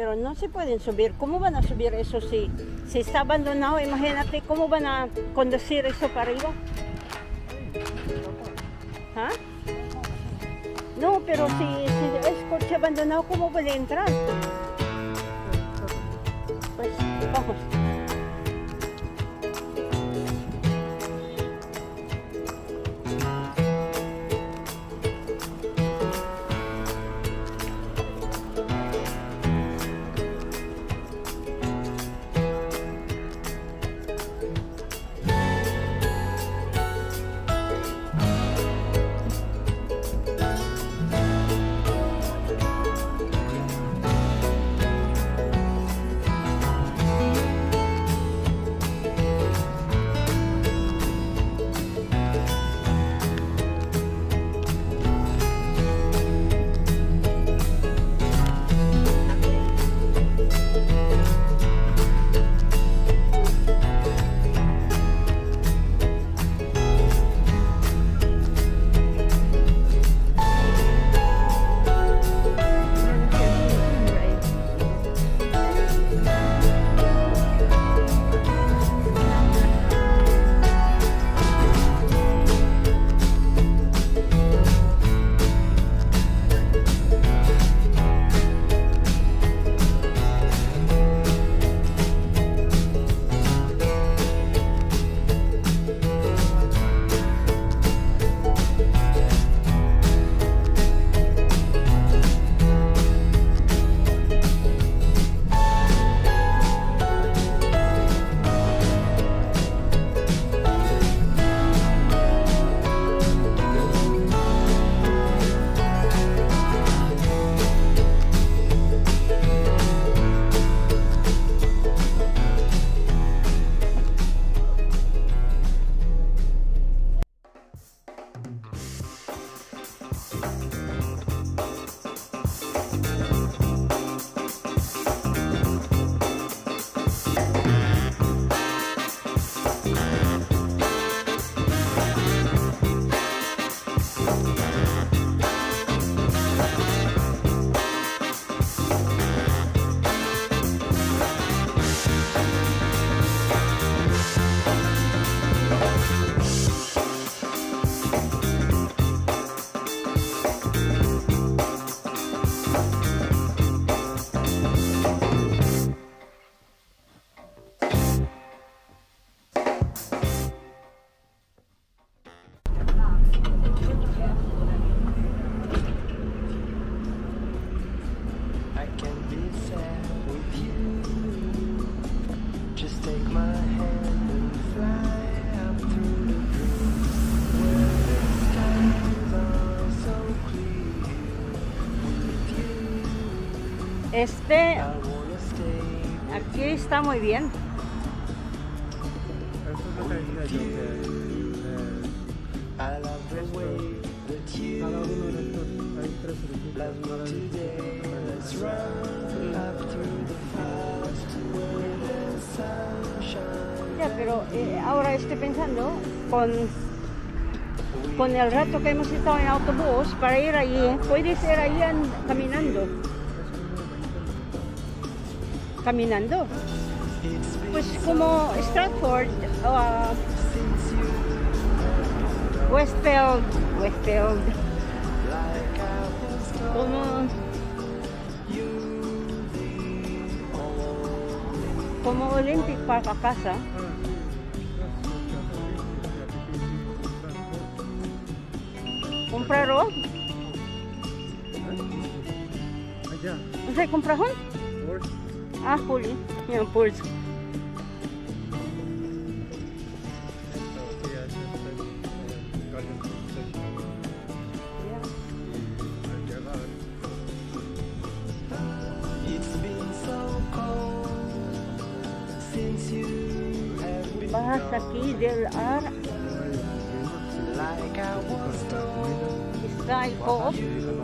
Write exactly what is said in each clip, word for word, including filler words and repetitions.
pero no se pueden subir. ¿Cómo van a subir eso si, si está abandonado? Imagínate, ¿cómo van a conducir eso para arriba? ¿Ah? No, pero si, si es coche abandonado, ¿cómo puede entrar? Pues vamos. Este, aquí está muy bien. Ya, pero eh, ahora estoy pensando con, con el rato que hemos estado en autobús para ir allí, puedes ir allí caminando. Caminando. Pues como Stratford, uh, Westfield, Westfield, como, como Olympic Park a casa. ¿Compraron? ¿No se compraron? Ah, Juli, mira, pues. Vas aquí del ar. Está el co-op.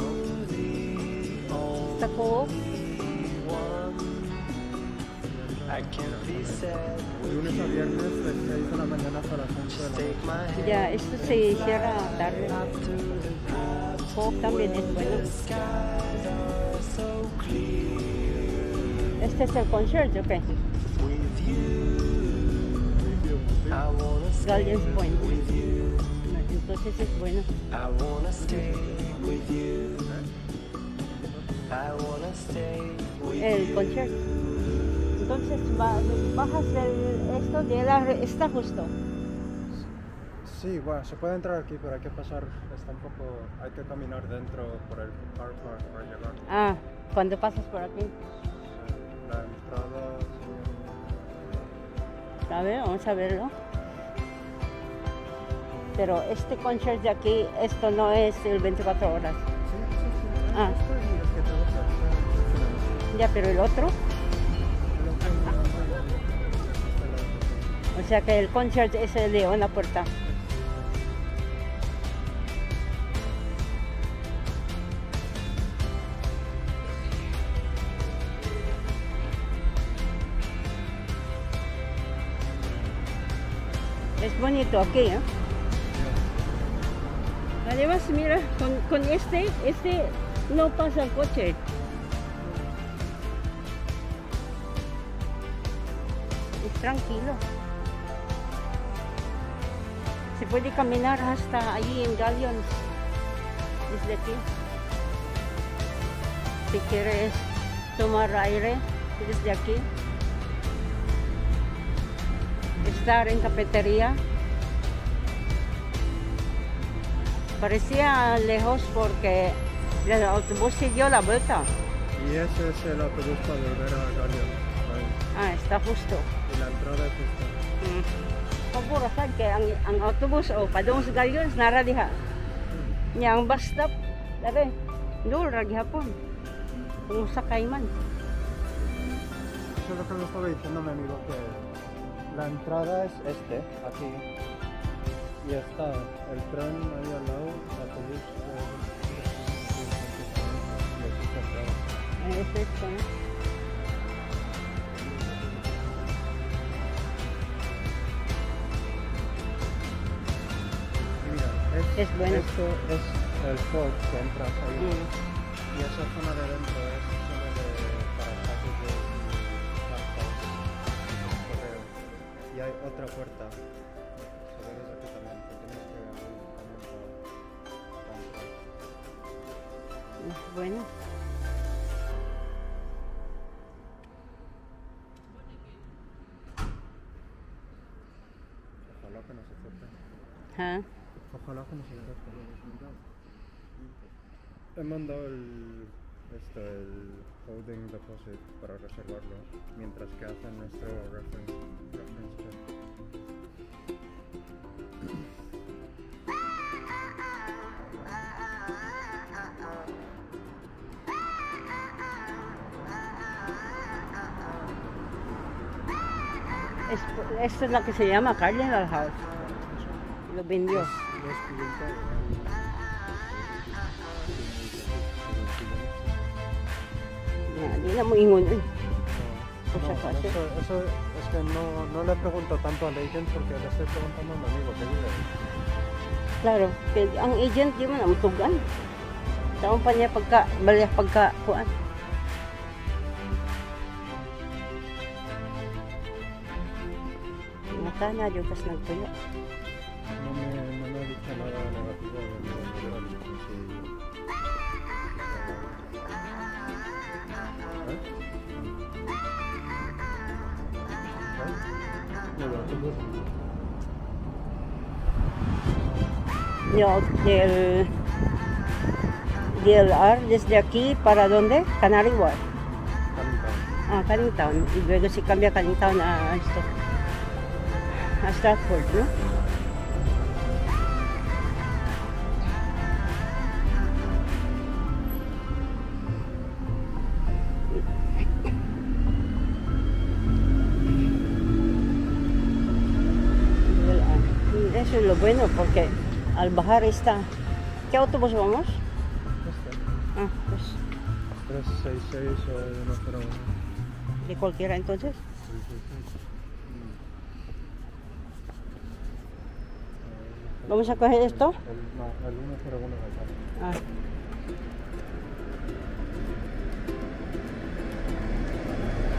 Está co-op. Lunes a viernes, de seis de la mañana hasta las once de la noche. Ya, esto se cierra tarde. Co-op también es bueno. Este es el concierge, ok. Galleons Point. Entonces es bueno. El concierge. Entonces ba- bajas del esto de la, está justo. Sí, bueno, se puede entrar aquí, pero hay que pasar, está un poco, hay que caminar dentro por el car park para llegar. Ah, cuando pasas por aquí. La entrada, sí. A ver, vamos a verlo. Pero este concierge de aquí, esto no es el veinticuatro horas. Sí, sí, sí. Ah. Esto es el que trabaja, o sea, Ya, pero el otro. el otro no, no, no, O sea que el concierge es el de una puerta. Es bonito aquí, ¿eh? Además, mira, con, con este, este no pasa el coche. Es tranquilo. Se puede caminar hasta allí en Galleons, desde aquí. Si quieres tomar aire desde aquí. Estar en cafetería. Parecía lejos porque el autobús siguió la vuelta. Y ese es el autobús para volver a Galleons. Ah, está justo. Y la entrada es esta. Hmm. Pagpuro sad kay ang, ang autobus o padung sa Galleons nara diha. Nya ang bus stop dali. Dul ra gihapon. Kung sakay man. Eso es lo que me estaba diciendo mi amigo, que la entrada es este, aquí. Y está el tren ahí al lado, el autobús. Eh, y aquí está la entrada. Eh, es esto, ¿no? Y mira, es, Es bueno. esto es el port que entras ahí. Mm. Y esa zona de dentro es zona de para paquetes y cartas y correo. Y hay otra puerta. Se ve desde aquí también, que tienes que abrir también para, para entrar. Es bueno. Ojalá que no se acerquen. ¿Ah? Ojalá que no se acerquen. He mandado el, esto, el holding deposit para reservarlo mientras que hacen nuestro reference, reference check. Es, esto es lo que se llama Cardinal House. Lo vendió. Los clientes, Hindi na mo ingon. Eh. no, Por si no, acaso. eso, eso es que no, no le pregunto tanto al agent porque le estoy preguntando a mi amigo que vive. Claro, kay ang agent di man amtugan. Taon pa niya pagka balya pagka kuan. Mata na jud kas nagtuyo. No me, no me ha dicho nada negativo de mi hubiera dicho sí. ¿Eh? ¿Eh? El autobús. Yo, del D L R desde aquí para dónde? Canary Wharf. Caliente. Ah, Canning Town. Y luego se cambia Canning Town a esto. A Stratford, ¿no? Eso es lo bueno porque al bajar está. ¿Qué autobús vamos? Este. Ah, pues tres seis seis o uno cero uno. de cualquiera entonces. Sí, sí, sí. Mm. Vamos a coger esto. El, no, el uno cero uno de acá. Ah.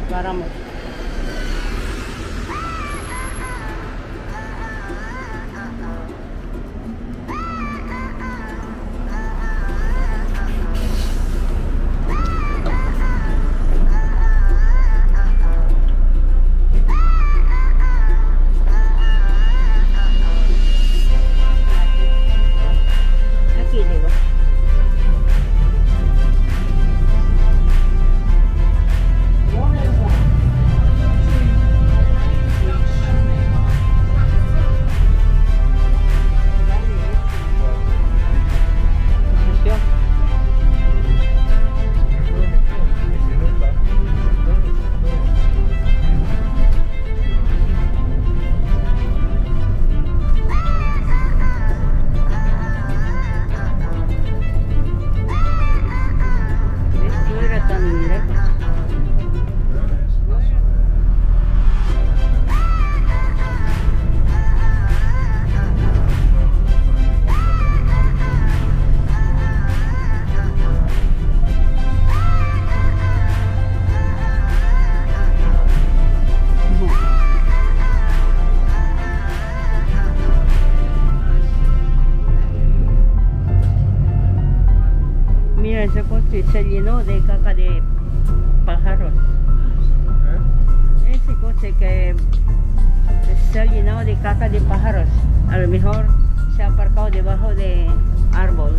Paramos. Aquí digo. Mira, ese coche se llenó de caca de pájaros. ¿Eh? Ese coche que se ha llenado de caca de pájaros. A lo mejor se ha aparcado debajo de árbol.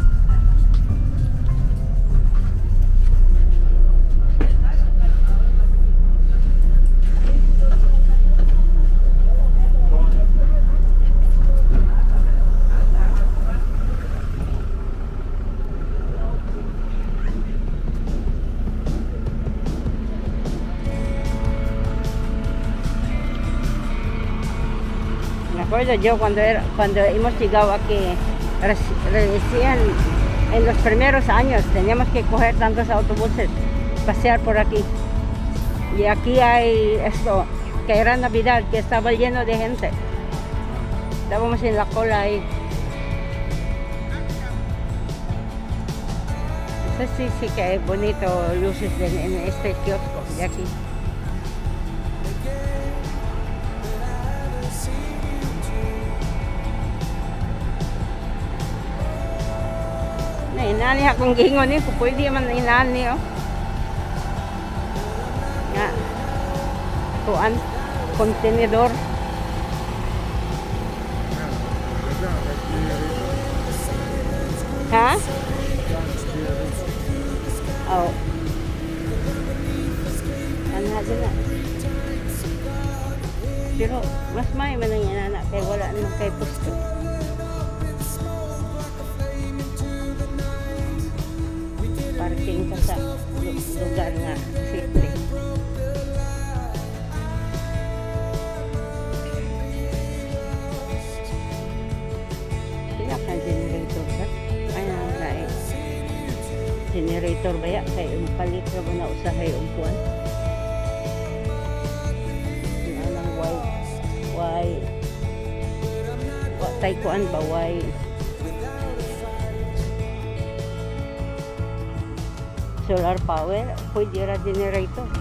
Me acuerdo yo cuando era, cuando hemos llegado aquí, reci- recién en los primeros años teníamos que coger tantos autobuses, pasear por aquí. Y aquí hay esto, que era Navidad, que estaba lleno de gente. Estábamos en la cola ahí. Eso sí, sí que es bonito, luces de- en este kiosco de aquí. Inani akong gingon ni, kung pwede man inani oh. Nga. Kuan, kontenedor. Ha? Oh. Ano natin na? Pero mas may man ang inana, kaya wala naman kay pusto. Parking ka sa lugar nga safety. Sila ka generator ba? Ay na nga eh. Generator ba ya? Kaya palit ka ba na usahay o kuwan? Anong why? Why? Watay kuan ba? Why? Solar power, pwede ra generator.